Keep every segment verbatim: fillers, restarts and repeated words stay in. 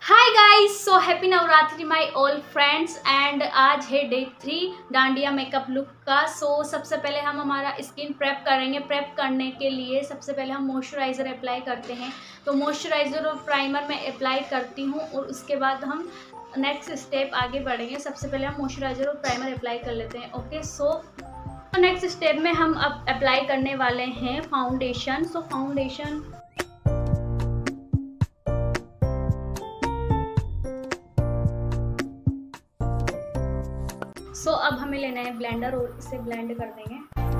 Hi guys, so happy Navratri my all friends. And आज है day three dandiya makeup look का। So so, सबसे पहले हम हमारा स्किन प्रेप करेंगे। प्रेप करने के लिए सबसे पहले हम मॉइस्चराइज़र अप्लाई करते हैं। तो मॉइस्चराइज़र और प्राइमर मैं अप्लाई करती हूँ और उसके बाद हम नेक्स्ट स्टेप आगे बढ़ेंगे। सबसे पहले हम मॉइस्चराइज़र और प्राइमर अप्लाई कर लेते हैं। ओके, सो नेक्स्ट स्टेप में हम अब अप्लाई करने वाले हैं foundation. So foundation so so, अब हमें लेना है ब्लेंडर और इसे ब्लेंड कर देंगे।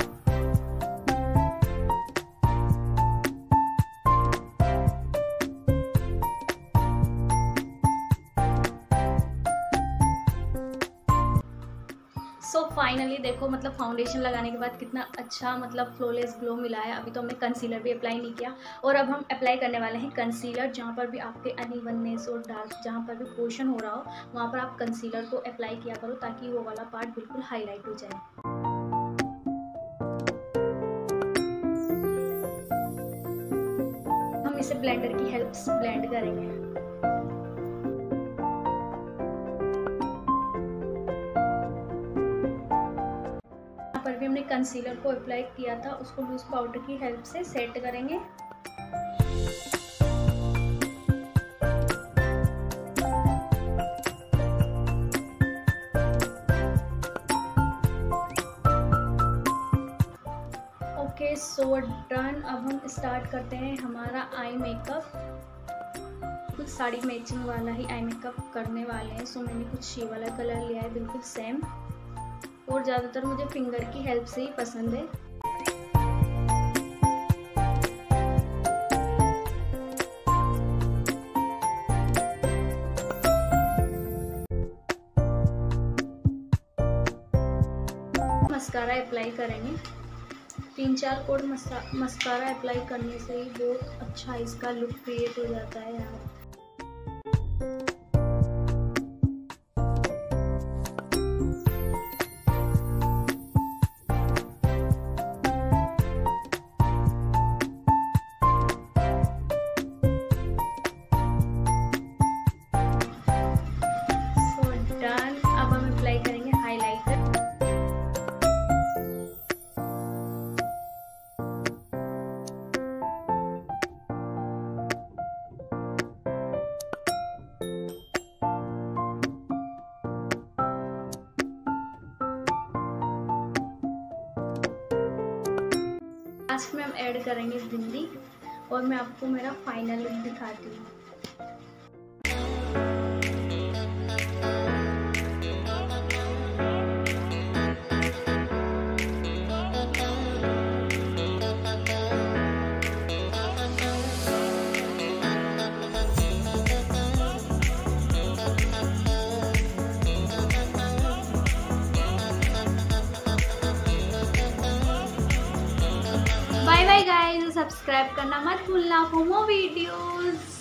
सो so, फाइनली देखो, मतलब फाउंडेशन लगाने के बाद कितना अच्छा मतलब फ्लॉलेस ग्लो मिला है। अभी तो हमने कंसीलर भी अप्लाई नहीं किया और अब हम अप्लाई करने वाले हैं कंसीलर। जहाँ पर भी आपके अनइवननेस और डार्क जहाँ पर भी पोर्शन हो रहा हो वहाँ पर आप कंसीलर को अप्लाई किया करो ताकि वो वाला पार्ट बिल्कुल हाईलाइट हो जाए। हम इसे ब्लेंडर की हेल्प से ब्लेंड करेंगे। पर भी हमने कंसीलर को अप्लाई किया था, उसको लूज पाउडर की हेल्प से सेट करेंगे। Okay, so done. अब हम स्टार्ट करते हैं हमारा आई मेकअप। कुछ साड़ी मैचिंग वाला ही आई मेकअप करने वाले हैं। सो मैंने कुछ शी वाला कलर लिया है, बिल्कुल सेम, और ज़्यादातर मुझे फिंगर की हेल्प से ही पसंद है। मस्कारा अप्लाई करेंगे। तीन चार कोड मस्कारा अप्लाई करने से ही बहुत अच्छा इसका लुक क्रिएट हो जाता है यार। लास्ट में हम ऐड करेंगे बिंदी और मैं आपको मेरा फाइनल लुक दिखाती हूँ। बाय बाय गाइस, सब्सक्राइब करना मत भूलना फॉर मोर वीडियोस।